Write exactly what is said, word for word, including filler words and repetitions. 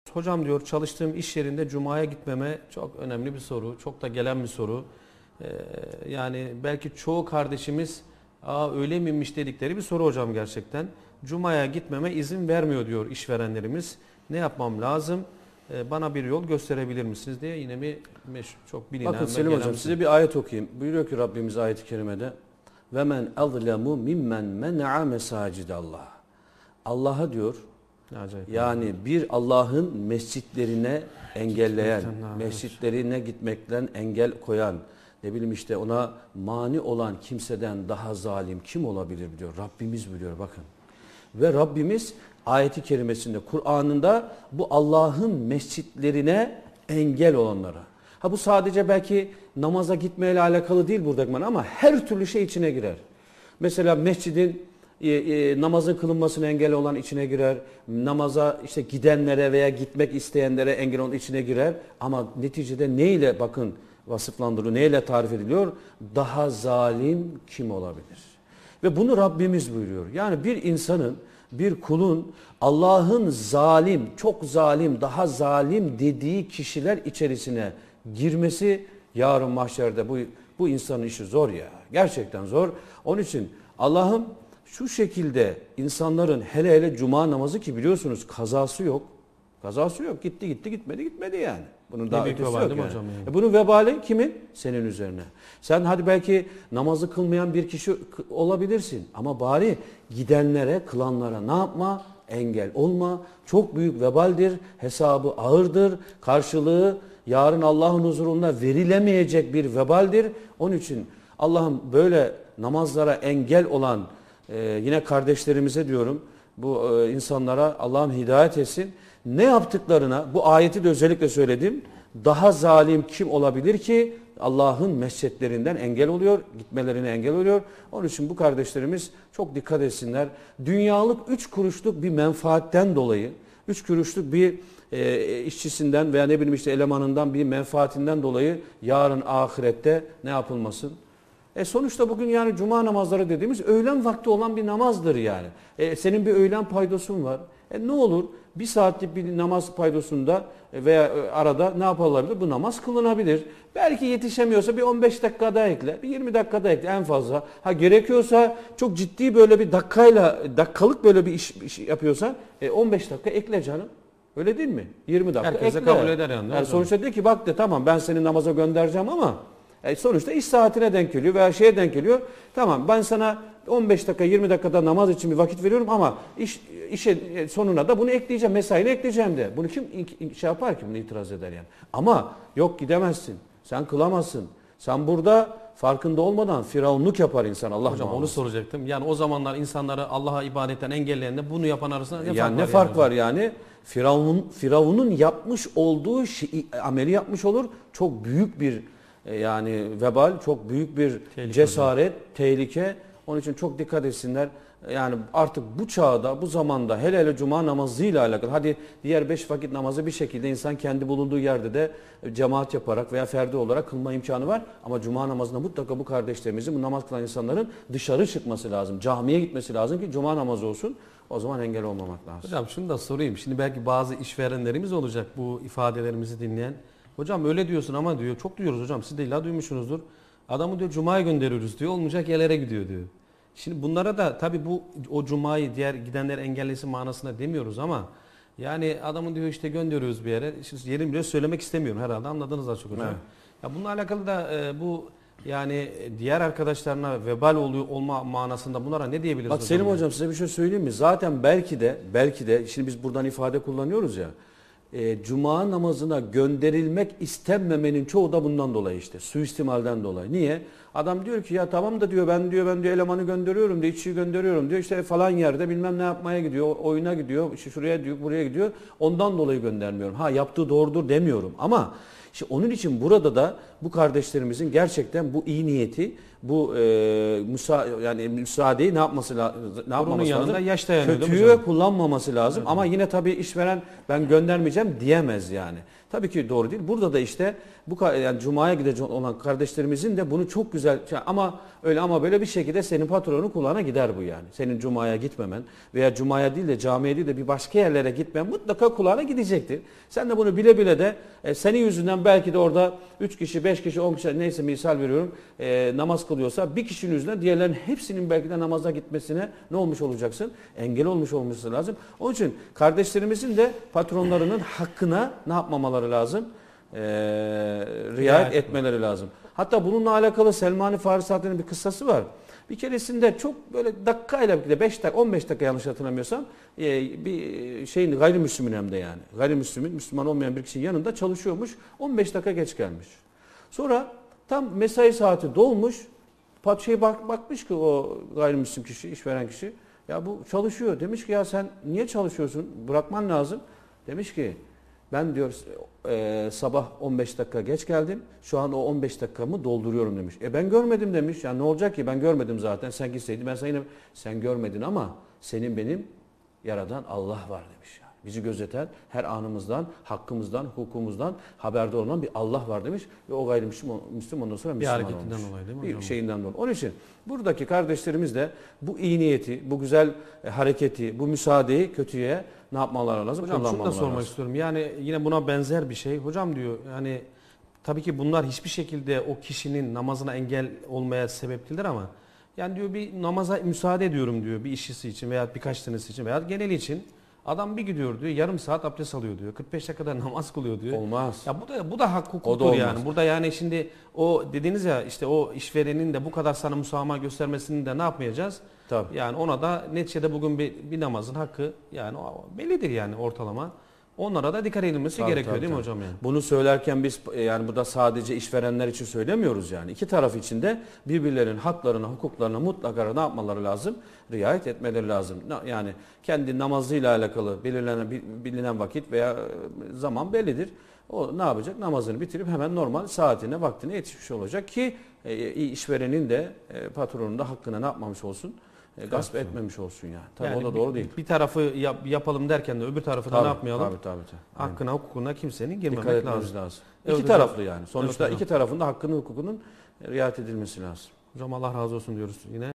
Hocam diyor çalıştığım iş yerinde Cuma'ya gitmeme çok önemli bir soru. Çok da gelen bir soru. Ee, yani belki çoğu kardeşimiz Aa, öyle miymiş dedikleri bir soru hocam gerçekten. Cuma'ya gitmeme izin vermiyor diyor işverenlerimiz. Ne yapmam lazım? Ee, bana bir yol gösterebilir misiniz diye yine mi meş- çok bilinen. Bakın Selim Hocam size bir ayet okuyayım. Buyuruyor ki Rabbimiz ayet-i kerimede ve men azlemu mimmen men'a mesacidallah. Allah'a diyor Acayip. yani bir Allah'ın mescitlerine engelleyen, mescitlerine gitmekten engel koyan, ne bileyim işte ona mani olan kimseden daha zalim kim olabilir diyor. Rabbimiz biliyor bakın. Ve Rabbimiz ayeti kerimesinde Kur'an'ında bu Allah'ın mescitlerine engel olanlara. Ha bu sadece belki namaza gitmeyle alakalı değil burada ama her türlü şey içine girer. Mesela mescidin e, e, namazın kılınmasına engel olan içine girer. Namaza işte gidenlere veya gitmek isteyenlere engel olan içine girer. Ama neticede neyle bakın vasıflandırılıyor, neyle tarif ediliyor? Daha zalim kim olabilir? Ve bunu Rabbimiz buyuruyor. Yani bir insanın, bir kulun Allah'ın zalim, çok zalim, daha zalim dediği kişiler içerisine girmesi yarın mahşerde bu, bu insanın işi zor ya. Gerçekten zor. Onun için Allah'ım şu şekilde insanların hele hele cuma namazı ki biliyorsunuz kazası yok. Kazası yok. Gitti gitti gitmedi gitmedi yani. Bunun daha ötesi yok yani. Hocam yani. E bunun vebali kimin? Senin üzerine. Sen hadi belki namazı kılmayan bir kişi olabilirsin. Ama bari gidenlere, kılanlara ne yapma? Engel olma. Çok büyük vebaldir. Hesabı ağırdır. Karşılığı yarın Allah'ın huzurunda verilemeyecek bir vebaldir. Onun için Allah'ım böyle namazlara engel olan e, yine kardeşlerimize diyorum bu e, insanlara Allah'ım hidayet etsin. Ne yaptıklarına bu ayeti de özellikle söyledim. Daha zalim kim olabilir ki Allah'ın mescitlerinden engel oluyor, gitmelerine engel oluyor. Onun için bu kardeşlerimiz çok dikkat etsinler. Dünyalık üç kuruşluk bir menfaatten dolayı, üç kuruşluk bir e, işçisinden veya ne bileyim işte elemanından bir menfaatinden dolayı yarın ahirette ne yapılmasın? E sonuçta bugün yani cuma namazları dediğimiz öğlen vakti olan bir namazdır yani. E senin bir öğlen paydosun var. E ne olur bir saatlik bir namaz paydosunda veya arada ne yapılabilir? Bu namaz kılınabilir. Belki yetişemiyorsa bir on beş dakika daha ekle, bir yirmi dakika daha ekle en fazla. Ha gerekiyorsa çok ciddi böyle bir dakikayla, dakikalık böyle bir iş, iş yapıyorsan e on beş dakika ekle canım. Öyle değil mi? yirmi dakika herkese ekle. kabul eder yani. Yani sonuçta diyor ki bak de tamam ben seni namaza göndereceğim ama e sonuçta iş saatine denk geliyor veya şeye denk geliyor. Tamam ben sana on beş dakika yirmi dakikada namaz için bir vakit veriyorum ama iş işe sonuna da bunu ekleyeceğim, mesaini ekleyeceğim de. Bunu kim şey yapar ki bunu itiraz eder yani. Ama yok gidemezsin. Sen kılamazsın. Sen burada farkında olmadan firavunluk yapar insan Allah Hocam muhafaza. onu soracaktım. Yani o zamanlar insanları Allah'a ibadetten engelleyenle bunu yapan arasında ne yani fark ne var? fark yani? var yani? Firavun Firavun'un yapmış olduğu şey, ameli yapmış olur. Çok büyük bir yani vebal, çok büyük bir tehlike cesaret, hocam. Tehlike. Onun için çok dikkat etsinler. Yani artık bu çağda, bu zamanda hele hele cuma namazıyla alakalı. Hadi diğer beş vakit namazı bir şekilde insan kendi bulunduğu yerde de cemaat yaparak veya ferdi olarak kılma imkanı var. Ama cuma namazında mutlaka bu kardeşlerimizin, bu namaz kılan insanların dışarı çıkması lazım. Camiye gitmesi lazım ki cuma namazı olsun. O zaman engel olmamak lazım. Hocam şunu da sorayım. Şimdi belki bazı işverenlerimiz olacak bu ifadelerimizi dinleyen. Hocam öyle diyorsun ama diyor. Çok duyuyoruz hocam. Siz de illa duymuşsunuzdur. Adamı diyor cumaya gönderiyoruz diyor. Olmayacak yerlere gidiyor diyor. Şimdi bunlara da tabii bu o cumayı diğer gidenler engellesin manasında demiyoruz ama yani adamı diyor işte gönderiyoruz bir yere. Şimdi yerini bile söylemek istemiyorum herhalde. Anladınız az çok hocam. Evet. Ya bununla alakalı da e, bu yani diğer arkadaşlarına vebal oluyor olma manasında bunlara ne diyebiliriz? Bak Selim hocam size bir şey söyleyeyim mi? Zaten belki de belki de şimdi biz buradan ifade kullanıyoruz ya. E, Cuma namazına gönderilmek istenmemenin çoğu da bundan dolayı işte. Suistimalden dolayı. Niye? Adam diyor ki ya tamam da diyor ben diyor ben diyor elemanı gönderiyorum diyor, işçiyi gönderiyorum diyor. İşte falan yerde bilmem ne yapmaya gidiyor, oyuna gidiyor, işte şuraya diyor, buraya gidiyor. Ondan dolayı göndermiyorum. Ha yaptığı doğrudur demiyorum ama işte onun için burada da bu kardeşlerimizin gerçekten bu iyi niyeti bu e, müsa yani müsaadeyi ne yapması lazım? Ne Bunun yapmaması yanında lazım? yaş dayanıyor değil mi Kötüye hocam? kullanmaması lazım. Evet. Ama yine tabii işveren ben göndermeyeceğim diyemez yani. Tabii ki doğru değil. Burada da işte bu ka- yani cumaya gidecek olan kardeşlerimizin de bunu çok güzel ama öyle ama böyle bir şekilde senin patronun kulağına gider bu yani. Senin cumaya gitmemen veya cumaya değil de camiye değil de bir başka yerlere gitmen mutlaka kulağına gidecektir. Sen de bunu bile bile de e, senin yüzünden belki de orada üç kişi, beş kişi, on kişi neyse misal veriyorum e, namaz kılıyorsa bir kişinin yüzünden diğerlerinin hepsinin belki de namaza gitmesine ne olmuş olacaksın? Engel olmuş olması lazım. Onun için kardeşlerimizin de patronlarının hakkına ne yapmamaları lazım? Ee, riayet Evet. etmeleri lazım. Hatta bununla alakalı Selman-ı Farisi Hazretleri'nin bir kıssası var. Bir keresinde çok böyle dakikayla birlikte beş dakika on beş dakika yanlış hatırlamıyorsam e, bir şeyin gayrimüslimin hem de yani. Gayrimüslimin Müslüman olmayan bir kişinin yanında çalışıyormuş. on beş dakika geç gelmiş. Sonra tam mesai saati dolmuş. Pat şey bak, bakmış ki o gayrimüslim kişi, işveren kişi ya bu çalışıyor. Demiş ki ya sen niye çalışıyorsun? Bırakman lazım. Demiş ki ben diyor e, sabah on beş dakika geç geldim. Şu an o on beş dakikamı dolduruyorum demiş. E ben görmedim demiş. Ya ne olacak ki ben görmedim zaten. Sen gitseydin ben sana yine sen görmedin ama senin benim yaradan Allah var demiş. Yani. Bizi gözeten her anımızdan, hakkımızdan, hukukumuzdan haberdar olan bir Allah var demiş. Ve o gayrimüslim Müslüm ondan sonra Bir Müslüman hareketinden olmuş. dolayı değil mi Bir hocam? şeyinden dolayı. Onun için buradaki kardeşlerimiz de bu iyi niyeti, bu güzel e, hareketi, bu müsaadeyi kötüye ne yapmaları lazım? Hocam şunu da Kullanmamaları sormak lazım. istiyorum. Yani yine buna benzer bir şey. Hocam diyor yani tabii ki bunlar hiçbir şekilde o kişinin namazına engel olmaya sebep değildir ama yani diyor bir namaza müsaade ediyorum diyor bir işçisi için veya birkaç tanesi için veya geneli için. Adam bir gidiyor diyor yarım saat abdest alıyor diyor. kırk beş dakikada namaz kılıyor diyor. Olmaz. Ya bu da bu da hak O da hukuktur olmaz. yani. Burada yani şimdi o dediniz ya işte o işverenin de bu kadar sana musamaha göstermesini de ne yapmayacağız? Tabii. Yani ona da neticede bugün bir, bir namazın hakkı yani o bellidir yani ortalama. Onlara da dikkat edilmesi Tabii, gerekiyor tabii, değil mi tabii. hocam yani? Bunu söylerken biz e, yani burada sadece işverenler için söylemiyoruz yani. İki taraf için de birbirlerinin haklarına, hukuklarına mutlaka ne yapmaları lazım? Riayet etmeleri lazım. Na- Yani kendi namazıyla alakalı belirlenen bi- bilinen vakit veya e, zaman bellidir. O ne yapacak? Namazını bitirip hemen normal saatine, vaktine yetişmiş olacak ki e, işverenin de e, patronun da hakkına ne yapmamış olsun? E, gasp Evet. etmemiş olsun yani. Tabii Yani o da bir- doğru değil. Bir tarafı yap- yapalım derken de öbür tarafı da Tabii, ne yapmayalım? Tabii tabii. tabii. Aynen. Hakkına, hukukuna kimsenin girmemek Dikkat etmemiz lazım. lazım. Evet İki hocam. taraflı yani. Sonuçta Evet hocam. iki tarafın da hakkının hukukunun riayet edilmesi lazım. Hocam Allah razı olsun diyoruz yine.